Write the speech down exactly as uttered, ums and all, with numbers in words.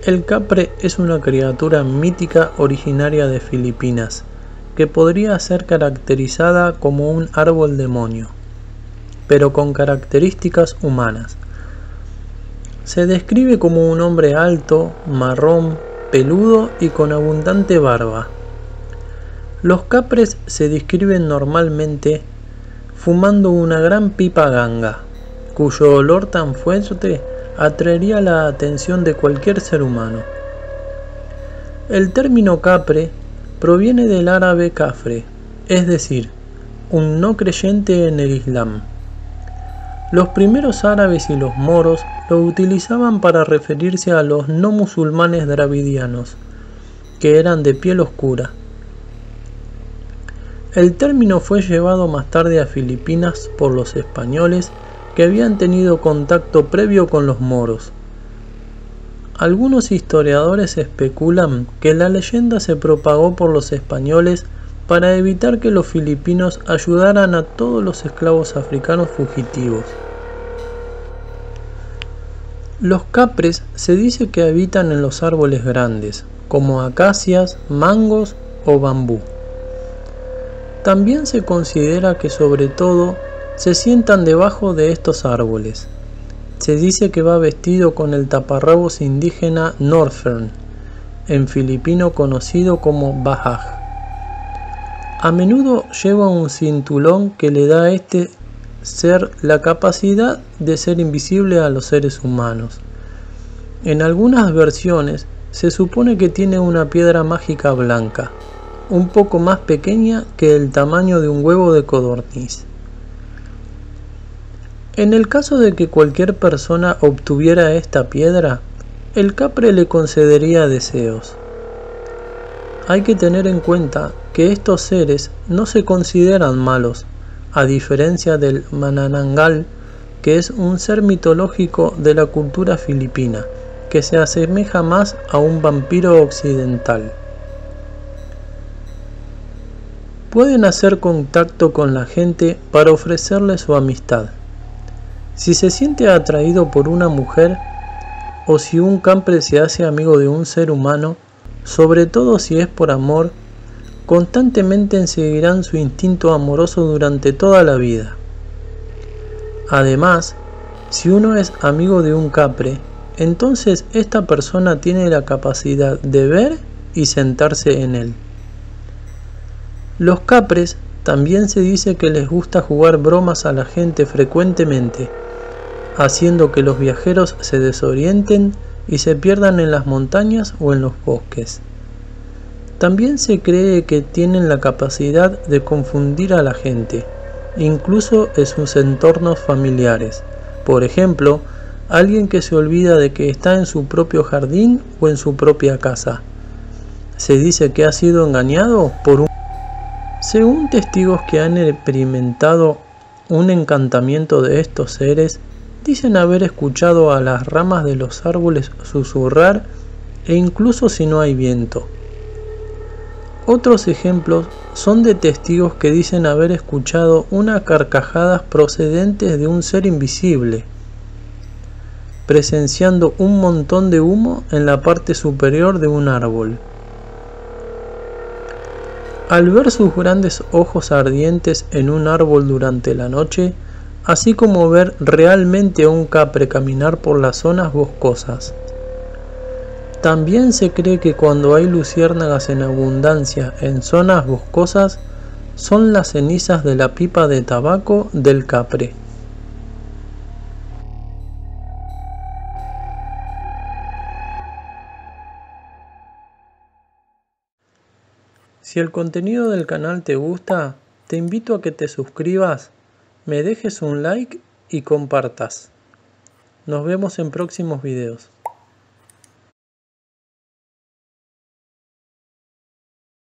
El capre es una criatura mítica originaria de Filipinas, que podría ser caracterizada como un árbol demonio, pero con características humanas. Se describe como un hombre alto, marrón, peludo y con abundante barba. Los capres se describen normalmente fumando una gran pipa ganga, cuyo olor tan fuerte atraería la atención de cualquier ser humano. El término capre proviene del árabe kafre, es decir, un no creyente en el Islam. Los primeros árabes y los moros lo utilizaban para referirse a los no musulmanes dravidianos, que eran de piel oscura. El término fue llevado más tarde a Filipinas por los españoles que habían tenido contacto previo con los moros. Algunos historiadores especulan que la leyenda se propagó por los españoles para evitar que los filipinos ayudaran a todos los esclavos africanos fugitivos. Los capres se dice que habitan en los árboles grandes, como acacias, mangos o bambú. También se considera que sobre todo se sientan debajo de estos árboles. Se dice que va vestido con el taparrabos indígena Northern, en filipino conocido como bahaj. A menudo lleva un cinturón que le da a este ser la capacidad de ser invisible a los seres humanos. En algunas versiones se supone que tiene una piedra mágica blanca, un poco más pequeña que el tamaño de un huevo de codorniz. En el caso de que cualquier persona obtuviera esta piedra, el capre le concedería deseos. Hay que tener en cuenta que estos seres no se consideran malos, a diferencia del Manananggal, que es un ser mitológico de la cultura filipina, que se asemeja más a un vampiro occidental. Pueden hacer contacto con la gente para ofrecerle su amistad. Si se siente atraído por una mujer, o si un capre se hace amigo de un ser humano, sobre todo si es por amor, constantemente seguirán su instinto amoroso durante toda la vida. Además, si uno es amigo de un capre, entonces esta persona tiene la capacidad de ver y sentarse en él. Los capres también se dice que les gusta jugar bromas a la gente frecuentemente, haciendo que los viajeros se desorienten y se pierdan en las montañas o en los bosques. También se cree que tienen la capacidad de confundir a la gente, incluso en sus entornos familiares. Por ejemplo, alguien que se olvida de que está en su propio jardín o en su propia casa. Se dice que ha sido engañado por un... Según testigos que han experimentado un encantamiento de estos seres, dicen haber escuchado a las ramas de los árboles susurrar, e incluso si no hay viento. Otros ejemplos son de testigos que dicen haber escuchado unas carcajadas procedentes de un ser invisible, presenciando un montón de humo en la parte superior de un árbol. Al ver sus grandes ojos ardientes en un árbol durante la noche, así como ver realmente a un capre caminar por las zonas boscosas. También se cree que cuando hay luciérnagas en abundancia en zonas boscosas, son las cenizas de la pipa de tabaco del capre. Si el contenido del canal te gusta, te invito a que te suscribas, me dejes un like y compartas. Nos vemos en próximos videos.